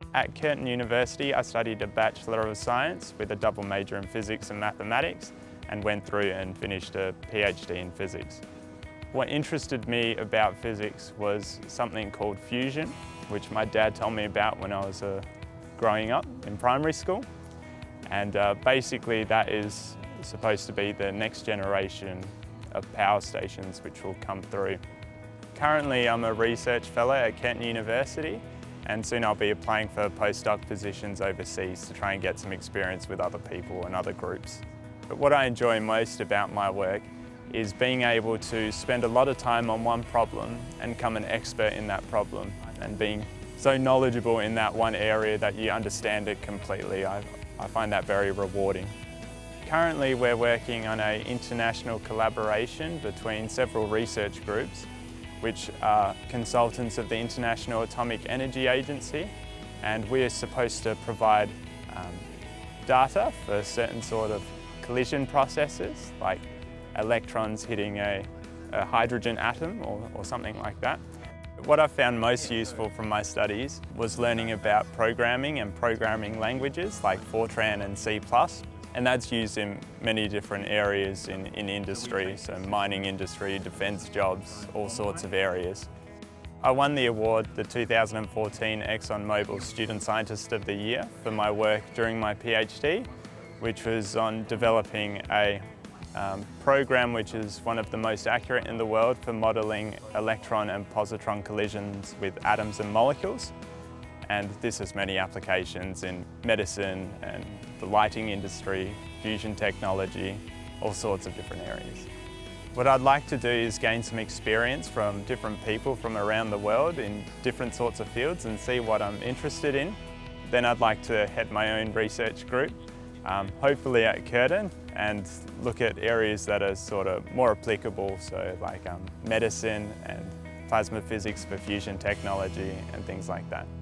At Curtin University, I studied a Bachelor of Science with a double major in Physics and Mathematics and went through and finished a PhD in Physics. What interested me about physics was something called fusion, which my dad told me about when I was growing up in primary school. And basically that is supposed to be the next generation of power stations which will come through. Currently I'm a research fellow at Curtin University, and soon I'll be applying for postdoc positions overseas to try and get some experience with other people and other groups. But what I enjoy most about my work is being able to spend a lot of time on one problem and become an expert in that problem, and being so knowledgeable in that one area that you understand it completely. I find that very rewarding. Currently we're working on an international collaboration between several research groups which are consultants of the International Atomic Energy Agency, and we're supposed to provide data for certain sort of collision processes, like electrons hitting a hydrogen atom or something like that. What I found most useful from my studies was learning about programming and programming languages like Fortran and C++. And that's used in many different areas in industry, so mining industry, defence jobs, all sorts of areas. I won the award, the 2014 Exxon Mobile Student Scientist of the Year, for my work during my PhD, which was on developing a program which is one of the most accurate in the world for modelling electron and positron collisions with atoms and molecules. And this has many applications in medicine and the lighting industry, fusion technology, all sorts of different areas. What I'd like to do is gain some experience from different people from around the world in different sorts of fields and see what I'm interested in. Then I'd like to head my own research group, hopefully at Curtin, and look at areas that are sort of more applicable, so like medicine and plasma physics for fusion technology and things like that.